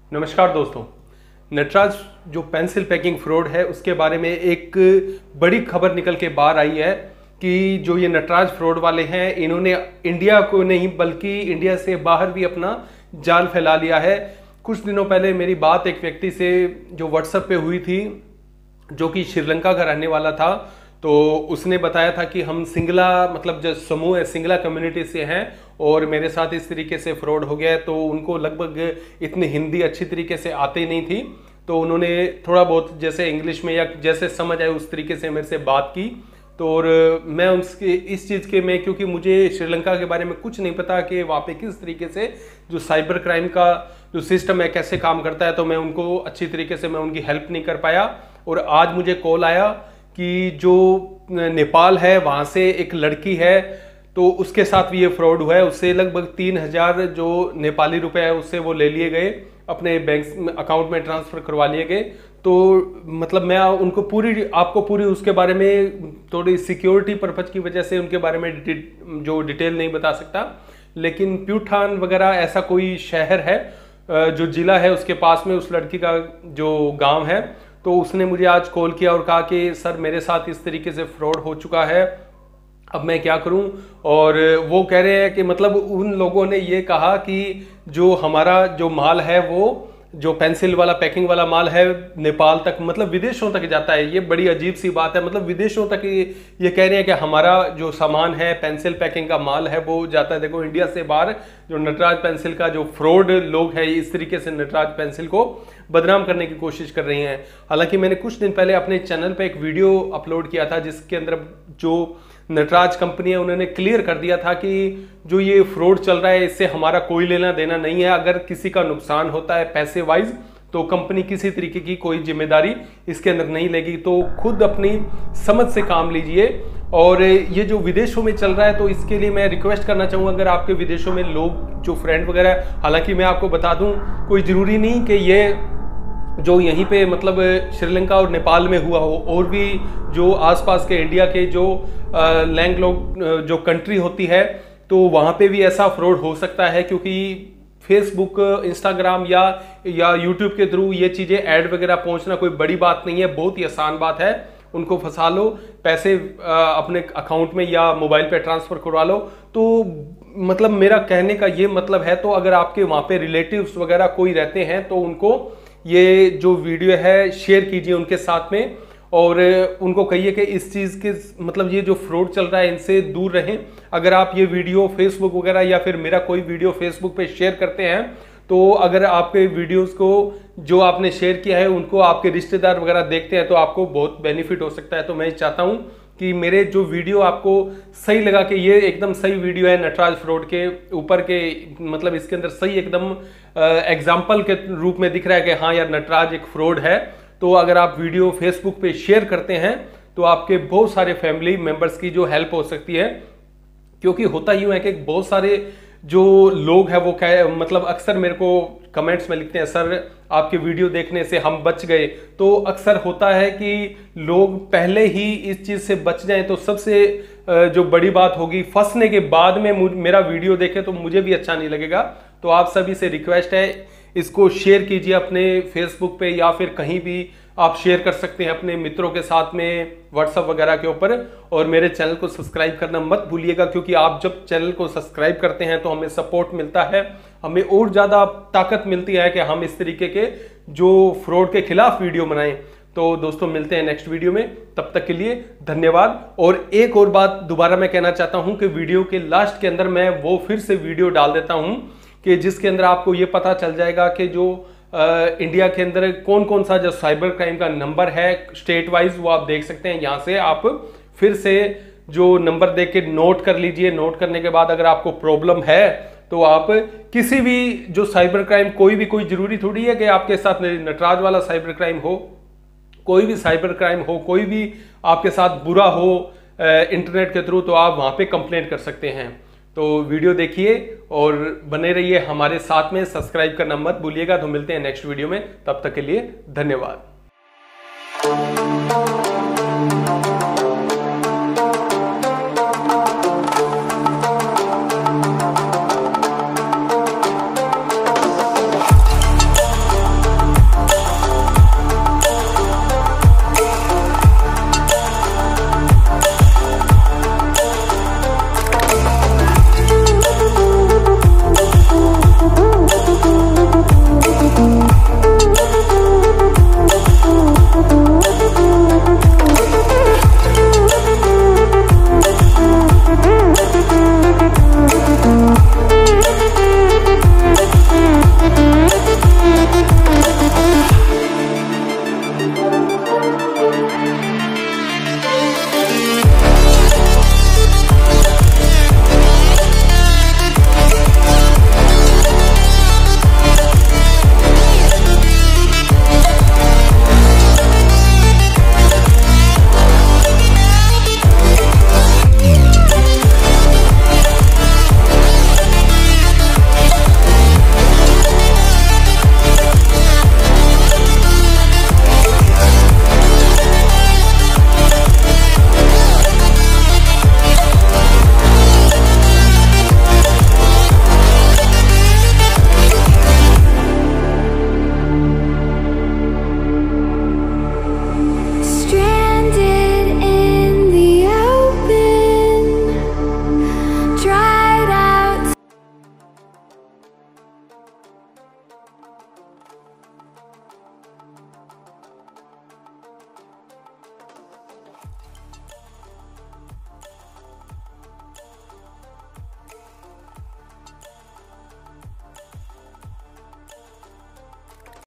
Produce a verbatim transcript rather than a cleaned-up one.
नमस्कार दोस्तों, नटराज जो पेंसिल पैकिंग फ्रॉड है उसके बारे में एक बड़ी खबर निकल के बाहर आई है कि जो ये नटराज फ्रॉड वाले हैं इन्होंने इंडिया को नहीं बल्कि इंडिया से बाहर भी अपना जाल फैला लिया है। कुछ दिनों पहले मेरी बात एक व्यक्ति से जो व्हाट्सएप पे हुई थी जो कि श्रीलंका का रहने वाला था, तो उसने बताया था कि हम सिंगला मतलब जो समूह है सिंगला कम्युनिटी से हैं और मेरे साथ इस तरीके से फ्रॉड हो गया है। तो उनको लगभग इतनी हिंदी अच्छी तरीके से आती नहीं थी, तो उन्होंने थोड़ा बहुत जैसे इंग्लिश में या जैसे समझ आए उस तरीके से मेरे से बात की। तो और मैं उसके इस चीज़ के में क्योंकि मुझे श्रीलंका के बारे में कुछ नहीं पता कि वहाँ पे किस तरीके से जो साइबर क्राइम का जो सिस्टम है कैसे काम करता है, तो मैं उनको अच्छी तरीके से मैं उनकी हेल्प नहीं कर पाया। और आज मुझे कॉल आया कि जो नेपाल है वहाँ से एक लड़की है तो उसके साथ भी ये फ्रॉड हुआ है। उससे लगभग तीन हजार जो नेपाली रुपए है उससे वो ले लिए गए, अपने बैंक अकाउंट में ट्रांसफर करवा लिए गए। तो मतलब मैं उनको पूरी आपको पूरी उसके बारे में थोड़ी सिक्योरिटी पर्पज की वजह से उनके बारे में डि, जो डिटेल नहीं बता सकता, लेकिन प्यूठान वगैरह ऐसा कोई शहर है जो जिला है उसके पास में उस लड़की का जो गांव है। तो उसने मुझे आज कॉल किया और कहा कि सर मेरे साथ इस तरीके से फ्रॉड हो चुका है, अब मैं क्या करूं। और वो कह रहे हैं कि मतलब उन लोगों ने ये कहा कि जो हमारा जो माल है वो जो पेंसिल वाला पैकिंग वाला माल है नेपाल तक मतलब विदेशों तक जाता है। ये बड़ी अजीब सी बात है, मतलब विदेशों तक ये, ये कह रहे हैं कि हमारा जो सामान है पेंसिल पैकिंग का माल है वो जाता है। देखो इंडिया से बाहर जो नटराज पेंसिल का जो फ्रॉड लोग हैं इस तरीके से नटराज पेंसिल को बदनाम करने की कोशिश कर रही हैं। हालांकि मैंने कुछ दिन पहले अपने चैनल पे एक वीडियो अपलोड किया था जिसके अंदर जो नटराज कंपनी है उन्होंने क्लियर कर दिया था कि जो ये फ्रॉड चल रहा है इससे हमारा कोई लेना देना नहीं है। अगर किसी का नुकसान होता है पैसे वाइज तो कंपनी किसी तरीके की कोई जिम्मेदारी इसके अंदर नहीं लेगी। तो खुद अपनी समझ से काम लीजिए। और ये जो विदेशों में चल रहा है तो इसके लिए मैं रिक्वेस्ट करना चाहूँगा, अगर आपके विदेशों में लोग जो फ्रेंड वगैरह, हालांकि मैं आपको बता दूं कोई ज़रूरी नहीं कि ये जो यहीं पे मतलब श्रीलंका और नेपाल में हुआ हो, और भी जो आसपास के इंडिया के जो लैंड लोग जो कंट्री होती है तो वहाँ पे भी ऐसा फ्रॉड हो सकता है। क्योंकि फेसबुक, इंस्टाग्राम या या यूट्यूब के थ्रू ये चीज़ें ऐड वगैरह पहुँचना कोई बड़ी बात नहीं है, बहुत ही आसान बात है। उनको फंसा लो, पैसे अपने अकाउंट में या मोबाइल पे ट्रांसफ़र करवा लो। तो मतलब मेरा कहने का ये मतलब है, तो अगर आपके वहाँ पे रिलेटिव्स वगैरह कोई रहते हैं तो उनको ये जो वीडियो है शेयर कीजिए उनके साथ में, और उनको कहिए कि इस चीज़ के मतलब ये जो फ्रॉड चल रहा है इनसे दूर रहें। अगर आप ये वीडियो फेसबुक वगैरह या फिर मेरा कोई वीडियो फेसबुक पे शेयर करते हैं तो अगर आपके वीडियोस को जो आपने शेयर किया है उनको आपके रिश्तेदार वगैरह देखते हैं तो आपको बहुत बेनिफिट हो सकता है। तो मैं चाहता हूँ कि मेरे जो वीडियो आपको सही लगा कि ये एकदम सही वीडियो है नटराज फ्रॉड के ऊपर के, मतलब इसके अंदर सही एकदम एग्जाम्पल के रूप में दिख रहा है कि हाँ यार नटराज एक फ्रॉड है, तो अगर आप वीडियो फेसबुक पे शेयर करते हैं तो आपके बहुत सारे फैमिली मेंबर्स की जो हेल्प हो सकती है। क्योंकि होता यूँ है कि बहुत सारे जो लोग हैं वो क्या मतलब अक्सर मेरे को कमेंट्स में लिखते हैं सर आपके वीडियो देखने से हम बच गए। तो अक्सर होता है कि लोग पहले ही इस चीज़ से बच जाएं तो सबसे जो बड़ी बात होगी, फंसने के बाद में मेरा वीडियो देखें तो मुझे भी अच्छा नहीं लगेगा। तो आप सभी से रिक्वेस्ट है इसको शेयर कीजिए अपने फेसबुक पे या फिर कहीं भी आप शेयर कर सकते हैं अपने मित्रों के साथ में व्हाट्सएप वगैरह के ऊपर। और मेरे चैनल को सब्सक्राइब करना मत भूलिएगा, क्योंकि आप जब चैनल को सब्सक्राइब करते हैं तो हमें सपोर्ट मिलता है, हमें और ज़्यादा ताकत मिलती है कि हम इस तरीके के जो फ्रॉड के खिलाफ वीडियो बनाएं। तो दोस्तों मिलते हैं नेक्स्ट वीडियो में, तब तक के लिए धन्यवाद। और एक और बात दोबारा मैं कहना चाहता हूं कि वीडियो के लास्ट के अंदर मैं वो फिर से वीडियो डाल देता हूं कि जिसके अंदर आपको ये पता चल जाएगा कि जो आ, इंडिया के अंदर कौन कौन सा जो साइबर क्राइम का नंबर है स्टेट वाइज वो आप देख सकते हैं। यहाँ से आप फिर से जो नंबर देख के नोट कर लीजिए। नोट करने के बाद अगर आपको प्रॉब्लम है तो आप किसी भी जो साइबर क्राइम, कोई भी कोई जरूरी थोड़ी है कि आपके साथ नटराज वाला साइबर क्राइम हो, कोई भी साइबर क्राइम हो, कोई भी आपके साथ बुरा हो इंटरनेट के थ्रू, तो आप वहाँ पे कंप्लेंट कर सकते हैं। तो वीडियो देखिए और बने रहिए हमारे साथ में, सब्सक्राइब करना मत भूलिएगा। तो मिलते हैं नेक्स्ट वीडियो में, तब तक के लिए धन्यवाद।